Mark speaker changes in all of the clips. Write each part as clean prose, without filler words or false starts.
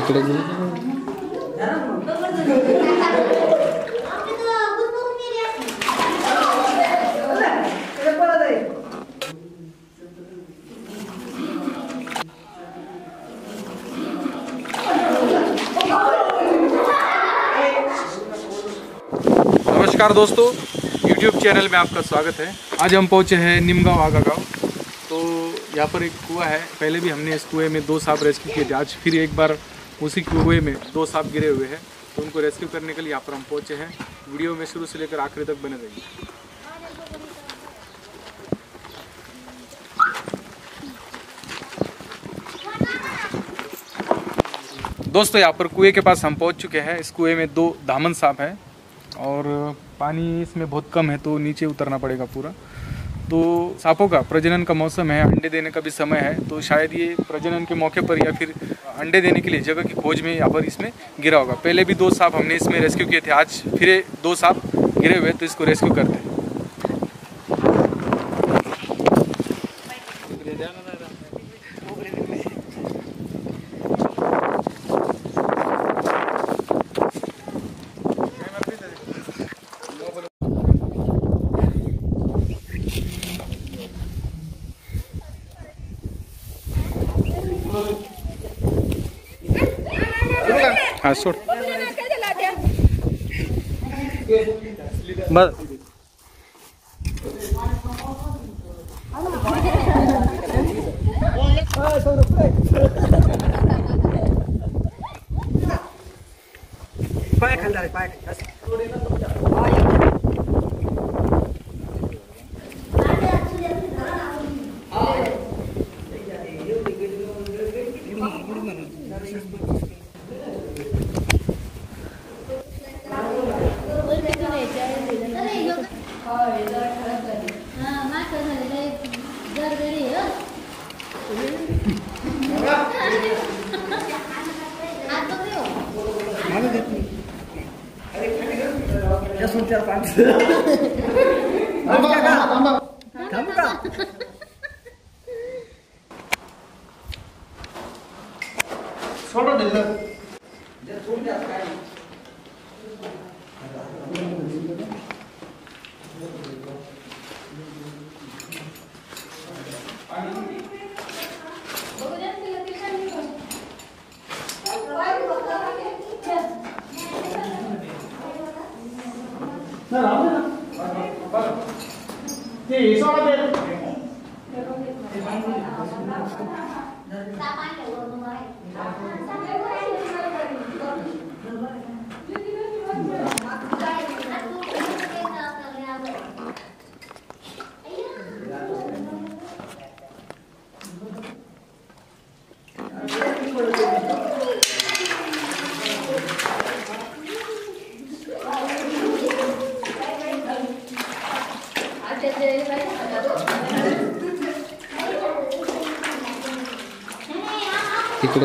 Speaker 1: तिकडे
Speaker 2: नमस्कार दोस्तों, YouTube चैनल में आपका स्वागत है। आज हम पहुंचे हैं निमगांव आगा गाँव। तो यहाँ पर एक कुआं है। पहले भी हमने इस कुएं में 2 सांप रेस्क्यू किए थे। आज फिर एक बार उसी कुएं में 2 सांप गिरे हुए हैं, तो उनको रेस्क्यू करने के लिए यहाँ पर हम पहुंचे हैं। वीडियो में शुरू से लेकर आखिरी तक बने रहिए। दोस्तों, यहाँ पर कुएं के पास हम पहुँच चुके हैं। इस कुएं में 2 दामन सांप हैं और पानी इसमें बहुत कम है, तो नीचे उतरना पड़ेगा पूरा। तो सांपों का प्रजनन का मौसम है, अंडे देने का भी समय है, तो शायद ये प्रजनन के मौके पर या फिर अंडे देने के लिए जगह की खोज में यहाँ पर इसमें गिरा होगा। पहले भी 2 सांप हमने इसमें रेस्क्यू किए थे। आज फिर 2 सांप गिरे हुए, तो इसको रेस्क्यू करते हैं। हाँ छोड़ बस। तिकडे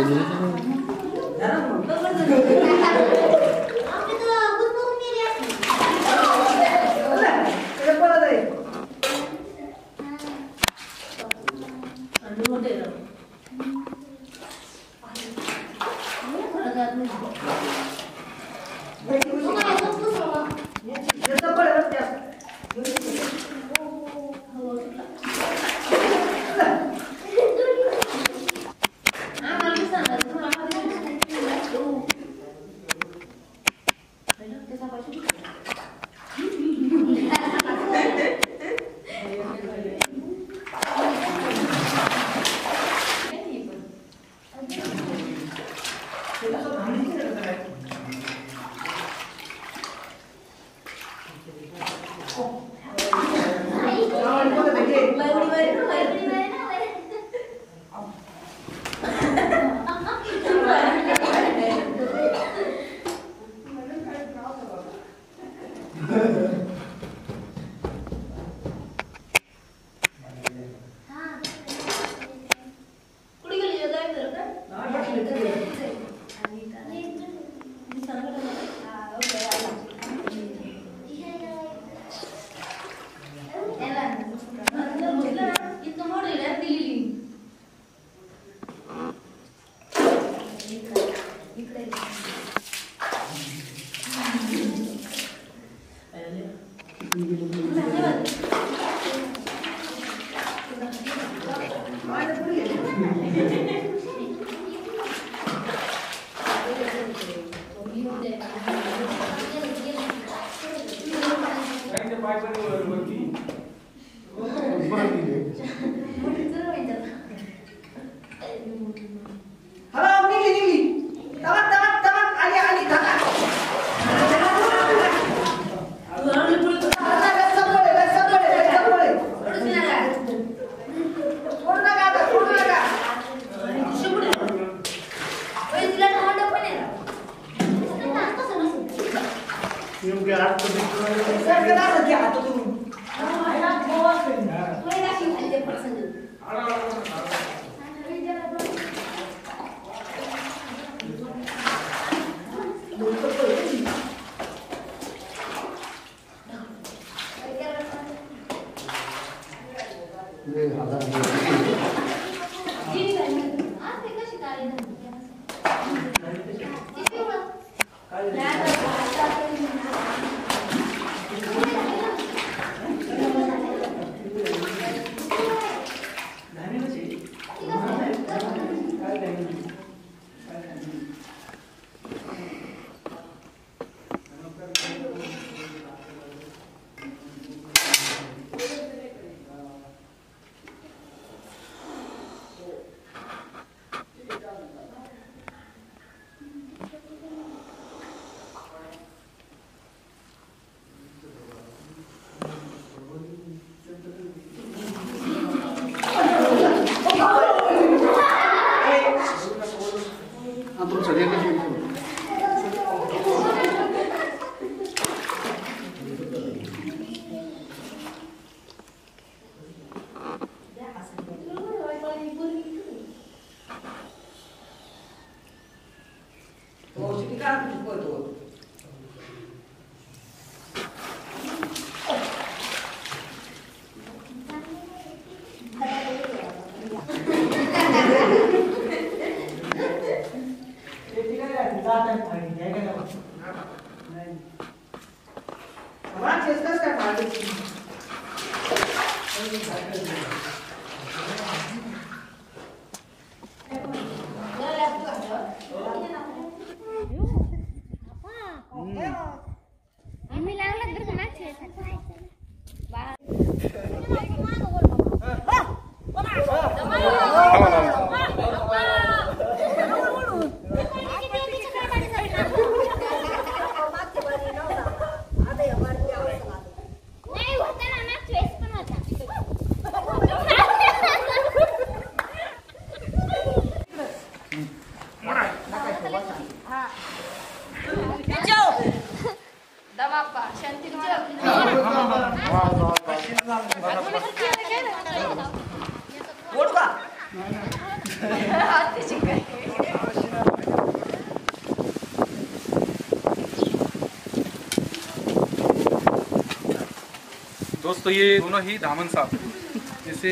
Speaker 2: दोस्तों ये दोनों ही धामन सांप हैं, जिसे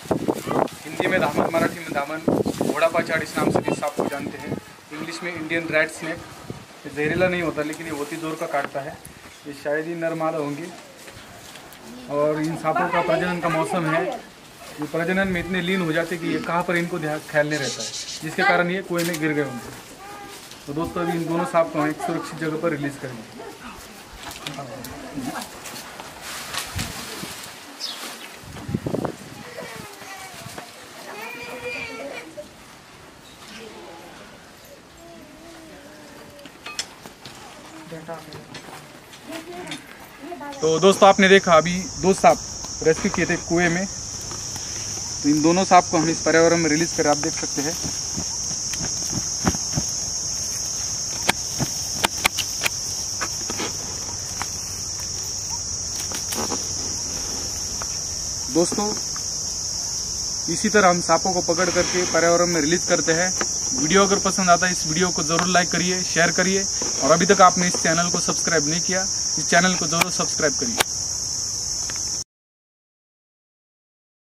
Speaker 2: हिंदी में धामन, मराठी में धामन, घोड़ा पाचाड़ इस नाम से भी सांप को जानते हैं। इंग्लिश में इंडियन रेड स्नेक। ये जहरीला नहीं होता लेकिन ये बहुत ही जोर का काटता है। ये शायद ही नर मादा होंगे और इन सांपों का प्रजनन का मौसम है। ये प्रजनन में इतने लीन हो जाते कि ये कहाँ पर इनको ख्याल नहीं रहता है, जिसके कारण ये कुएं में गिर गए होंगे। तो दोस्तों अभी इन दोनों सांप को एक सुरक्षित जगह पर रिलीज करेंगे। तो दोस्तों आपने देखा अभी 2 सांप रेस्क्यू किए थे कुएं में। तो इन दोनों सांप को हम इस पर्यावरण में रिलीज करें, आप देख सकते हैं। दोस्तों इसी तरह हम सांपों को पकड़ करके पर्यावरण में रिलीज करते हैं। वीडियो अगर पसंद आता है इस वीडियो को जरूर लाइक करिए, शेयर करिए और अभी तक आपने इस चैनल को सब्सक्राइब नहीं किया, इस चैनल को जरूर सब्सक्राइब करिए।